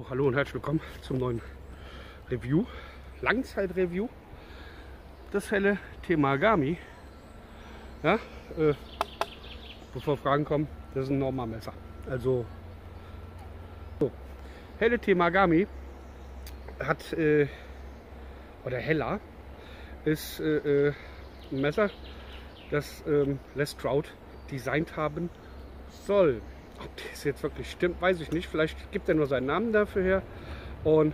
hallo und herzlich willkommen zum neuen Review, Langzeit-Review des Helle Temagami. Ja, bevor Fragen kommen, das ist ein Norma-Messer. Also, so. Helle Temagami hat, oder Hella, ist ein Messer, das Les Stroud designt haben soll. Ob das jetzt wirklich stimmt, weiß ich nicht. Vielleicht gibt er nur seinen Namen dafür her. Und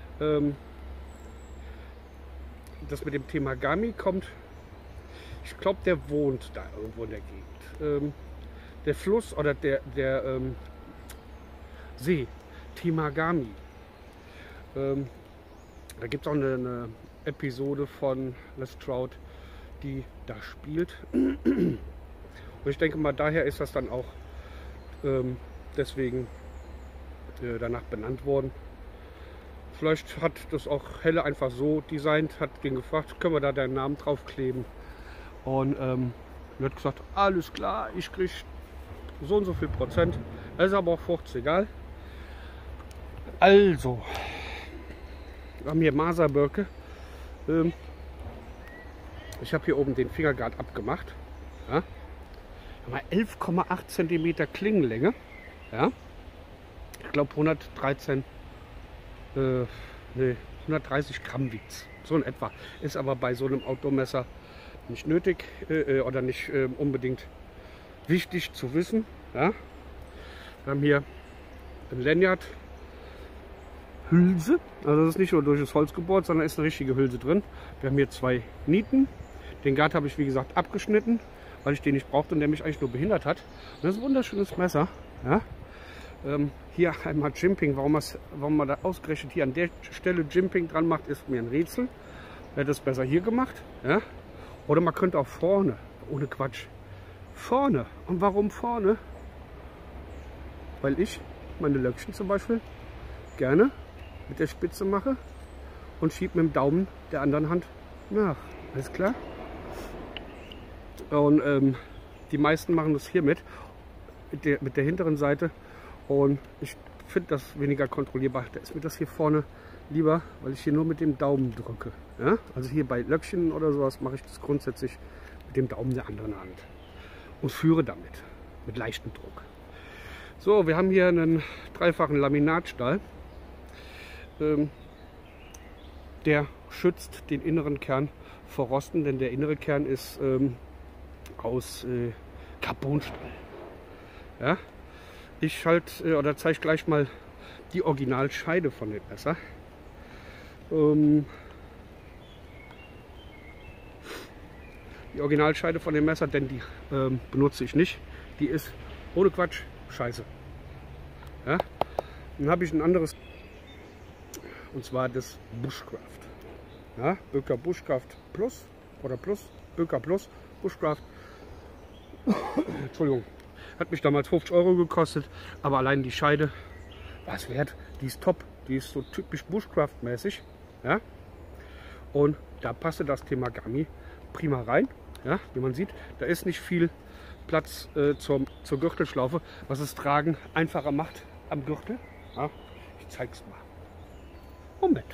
das mit dem Temagami kommt, ich glaube, der wohnt da irgendwo in der Gegend. Der Fluss oder der See, Temagami. Da gibt es auch eine Episode von Les Stroud, die da spielt. Und ich denke mal, daher ist das dann auch deswegen danach benannt worden. Vielleicht hat das auch Helle einfach so designt, hat den gefragt, können wir da deinen Namen draufkleben? Und er hat gesagt, alles klar, ich kriege so und so viel Prozent. Das ist aber auch furchtbar egal. Also, wir haben hier Maserbirke. Ich habe hier oben den Fingerguard abgemacht. Ja. 11,8 cm Klingenlänge. Ja. Ich glaube 130 Gramm wiegt, so in etwa. Ist aber bei so einem Outdoor-Messer nicht nötig oder nicht unbedingt wichtig zu wissen. Ja. Wir haben hier ein Lanyard Hülse, also das ist nicht nur durch das Holz gebohrt, sondern ist eine richtige Hülse drin. Wir haben hier zwei Nieten. Den Guard habe ich wie gesagt abgeschnitten, weil ich den nicht brauchte und der mich eigentlich nur behindert hat. Und das ist ein wunderschönes Messer. Ja. Hier einmal Jimping, warum man da ausgerechnet hier an der Stelle Jimping dran macht, ist mir ein Rätsel. Er hat das besser hier gemacht. Ja. Oder man könnte auch vorne, ohne Quatsch, vorne. Und warum vorne? Weil ich meine Löckchen zum Beispiel gerne mit der Spitze mache und schiebe mit dem Daumen der anderen Hand nach. Alles klar? Und die meisten machen das hier mit der hinteren Seite. Und ich finde das weniger kontrollierbar. Da ist mir das hier vorne lieber, weil ich hier nur mit dem Daumen drücke. Ja? Also hier bei Löckchen oder sowas mache ich das grundsätzlich mit dem Daumen der anderen Hand. Und führe damit mit leichtem Druck. So, wir haben hier einen dreifachen Laminatstahl. Der schützt den inneren Kern vor Rosten, denn der innere Kern ist aus Carbonstahl. Ja? Ich zeige gleich mal die Originalscheide von dem Messer. Die Originalscheide von dem Messer, denn die benutze ich nicht. Die ist ohne Quatsch scheiße. Ja? Dann habe ich ein anderes, und zwar das Bushcraft. Ja? Böker Bushcraft Plus oder Plus, Böker Plus, Bushcraft. Entschuldigung. Hat mich damals 50 € gekostet, aber allein die Scheide war es wert. Die ist top, die ist so typisch Bushcraft-mäßig. Ja? Und da passte das Temagami prima rein. Ja? Wie man sieht, da ist nicht viel Platz zur Gürtelschlaufe, was das Tragen einfacher macht am Gürtel. Ja? Ich zeige es mal. Moment.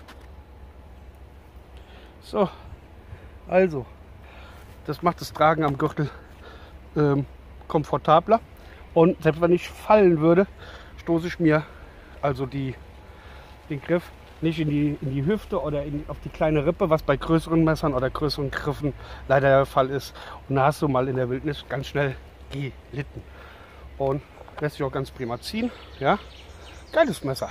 So, also, das macht das Tragen am Gürtel komfortabler, und selbst wenn ich fallen würde, stoße ich mir also den Griff nicht in die Hüfte oder auf die kleine Rippe, was bei größeren Messern oder größeren Griffen leider der Fall ist, und da hast du mal in der Wildnis ganz schnell gelitten. Und lässt sich auch ganz prima ziehen. Ja, geiles Messer.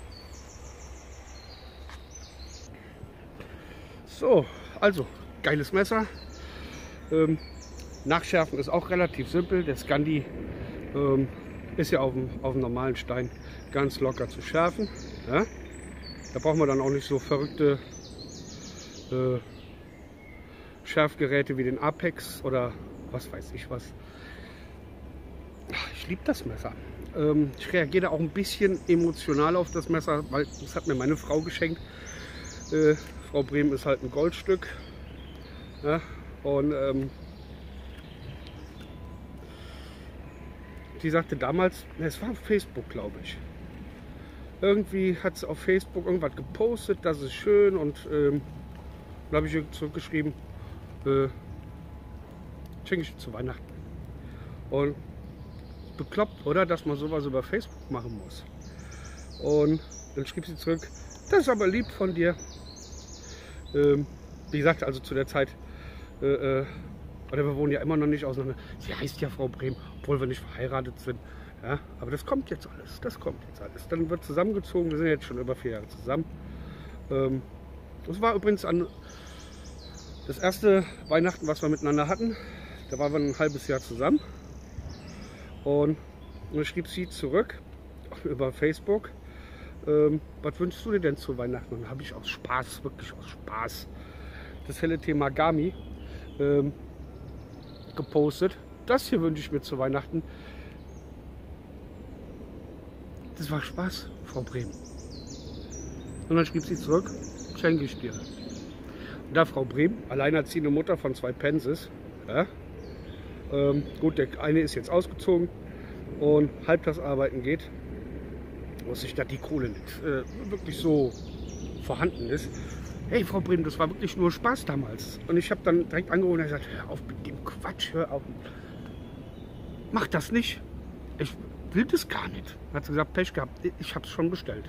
So, also geiles Messer. Nachschärfen ist auch relativ simpel. Der Scandi ist ja auf dem normalen Stein ganz locker zu schärfen. Ja? Da brauchen wir dann auch nicht so verrückte Schärfgeräte wie den Apex oder was weiß ich was. Ich liebe das Messer. Ich reagiere auch ein bisschen emotional auf das Messer, weil das hat mir meine Frau geschenkt. Frau Brehm ist halt ein Goldstück. Ja? Und die sagte damals, es war auf Facebook, glaube ich, Irgendwie hat sie auf Facebook irgendwas gepostet, das ist schön, und da habe ich ihr zurückgeschrieben, schenke ich zu Weihnachten. Und bekloppt, oder? Dass man sowas über Facebook machen muss. Und dann schrieb sie zurück, das ist aber lieb von dir. Wie gesagt, also zu der Zeit, oder wir wohnen ja immer noch nicht auseinander. Sie heißt ja Frau Brehm, obwohl wir nicht verheiratet sind. Ja, aber das kommt jetzt alles, das kommt jetzt alles. Dann wird zusammengezogen, wir sind jetzt schon über 4 Jahre zusammen. Das war übrigens das erste Weihnachten, was wir miteinander hatten. Da waren wir ein halbes Jahr zusammen. Und dann schrieb sie zurück über Facebook, was wünschst du dir denn zu Weihnachten? Und dann habe ich aus Spaß, wirklich aus Spaß, das helle Thema Gami gepostet. Das hier wünsche ich mir zu Weihnachten. Das war Spaß, Frau Brehm. Und dann schrieb sie zurück, schenke ich dir. Und da Frau Brehm, alleinerziehende Mutter von 2 Pensis, ja, gut, der eine ist jetzt ausgezogen und halbtags arbeiten geht, wusste ich, dass die Kohle nicht wirklich so vorhanden ist. Hey Frau Brehm, das war wirklich nur Spaß damals. Und ich habe dann direkt angerufen und gesagt, hör auf mit dem Quatsch, hör auf. Mach das nicht. Ich will das gar nicht. Hat sie gesagt, Pech gehabt, ich habe es schon bestellt.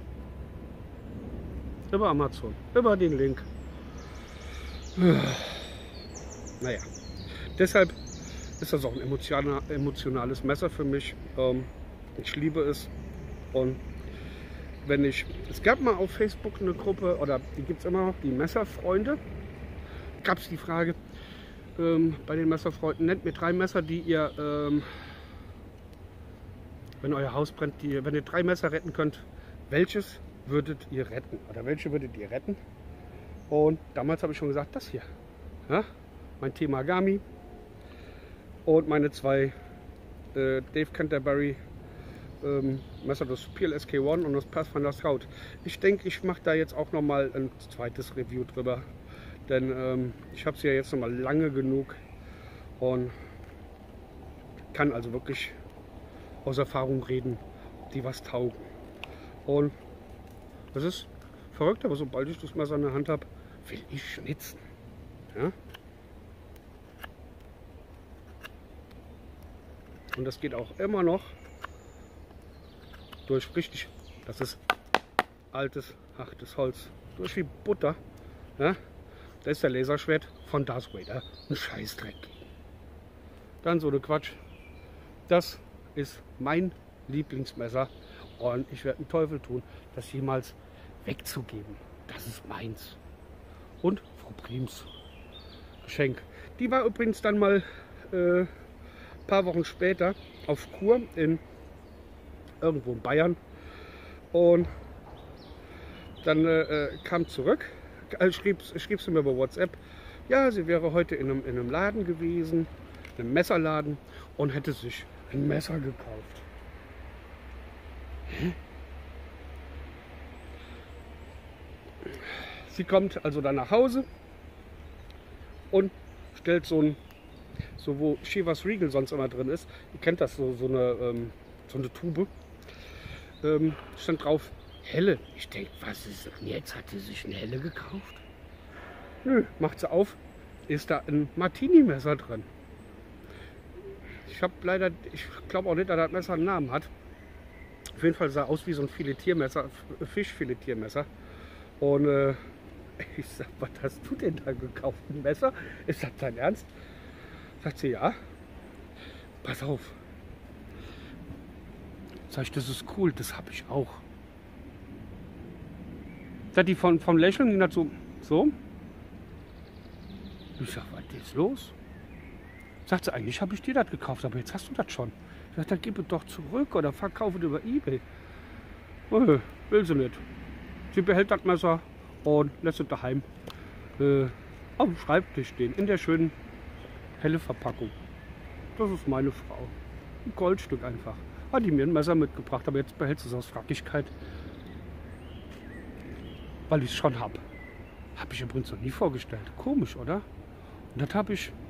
Über Amazon, über den Link. Naja, deshalb ist das auch ein emotionales Messer für mich. Ich liebe es. Und wenn es gab mal auf Facebook eine Gruppe, oder die gibt es immer noch, die Messerfreunde. Gab es die Frage bei den Messerfreunden, nennt mir 3 Messer, die ihr, wenn euer Haus brennt, wenn ihr 3 Messer retten könnt, welches würdet ihr retten? Oder welche würdet ihr retten? Und damals habe ich schon gesagt, das hier. Ja? Mein Thema Gami und meine 2 Dave Canterbury Messer, das PLSK1 und das Pathfinder Scout. Ich denke, ich mache da jetzt auch noch mal ein zweites Review drüber, denn ich habe es ja jetzt noch mal lange genug und kann also wirklich aus Erfahrung reden, die was taugen. Und das ist verrückt, aber sobald ich das Messer in der Hand habe, will ich schnitzen. Ja? Und das geht auch immer noch durch richtig, das ist altes, hartes Holz, durch wie Butter. Ja? Da ist der Laserschwert von Darth Vader ein Scheißdreck. Dann so eine Quatsch. Das ist mein Lieblingsmesser und ich werde einen Teufel tun, das jemals wegzugeben. Das ist meins. Und Frau Brehms Geschenk. Die war übrigens dann mal ein paar Wochen später auf Kur irgendwo in Bayern und dann kam zurück, schrieb sie mir über WhatsApp, ja, sie wäre heute in einem Laden gewesen, in einem Messerladen, und hätte sich ein Messer gekauft. Sie kommt also dann nach Hause und stellt so wo Chivas Regal sonst immer drin ist, ihr kennt das, so eine Tube, stand drauf Helle. Ich denke, was ist denn jetzt? Hat sie sich eine Helle gekauft? Nö, macht sie auf, ist da ein Martini-Messer drin. Ich glaube auch nicht, dass das Messer einen Namen hat. Auf jeden Fall sah aus wie so ein Filetiermesser, Fischfiletiermesser. Und ich sag, was hast du denn da gekauft? Ein Messer? Ist das dein Ernst? Sagt sie, ja. Pass auf. Sag ich, das ist cool, das habe ich auch. Sagt die vom Lächeln, die hat so. Ich sag, was ist los? Sagt sie, eigentlich habe ich dir das gekauft, aber jetzt hast du das schon. Ich sag, dann gib es doch zurück oder verkaufe es über eBay. Will sie nicht. Sie behält das Messer und lässt es daheim auf dem Schreibtisch stehen, in der schönen helle Verpackung. Das ist meine Frau. Ein Goldstück einfach. Hat die mir ein Messer mitgebracht, aber jetzt behält sie es aus Frackigkeit. Weil ich es schon habe. Habe ich übrigens noch nie vorgestellt. Komisch, oder? Und das habe ich...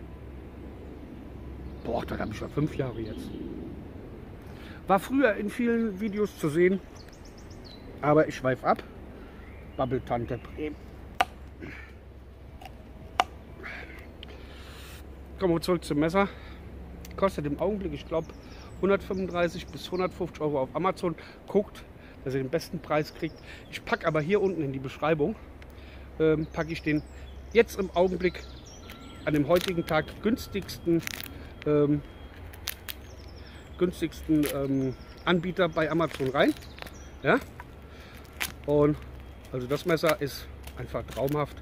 Boah, das habe ich schon 5 Jahre jetzt. War früher in vielen Videos zu sehen. Aber ich schweife ab. Babbeltante Bremen. Kommen wir zurück zum Messer. Kostet im Augenblick, ich glaube, 135 bis 150 Euro auf Amazon. Guckt, dass ihr den besten Preis kriegt. Ich packe aber hier unten in die Beschreibung, packe ich den jetzt im Augenblick an dem heutigen Tag günstigsten Anbieter bei Amazon rein. Ja? Und also das Messer ist einfach traumhaft.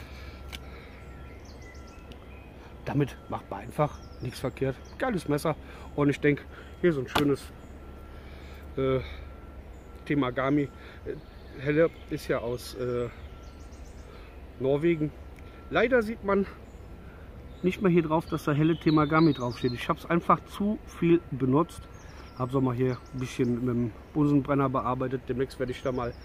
Damit macht man einfach nichts verkehrt. Geiles Messer. Und ich denke, hier so ein schönes Temagami. Helle ist ja aus Norwegen. Leider sieht man nicht mehr hier drauf, dass da helle Temagami draufsteht. Ich habe es einfach zu viel benutzt. Habe es auch mal hier ein bisschen mit dem Bunsenbrenner bearbeitet. Demnächst werde ich da mal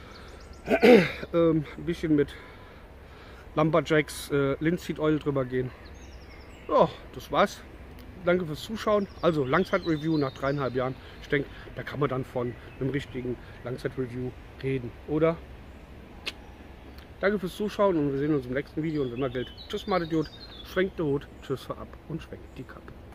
ein bisschen mit Lumberjacks Linseed Oil drüber gehen. Ja, das war's. Danke fürs Zuschauen. Also Langzeit-Review nach 3,5 Jahren. Ich denke, da kann man dann von einem richtigen Langzeit-Review reden, oder? Danke fürs Zuschauen und wir sehen uns im nächsten Video. Und wenn man gilt, tschüss, Madidiot, schwenkt der Hut, tschüss, ab und schwenkt die Kappe.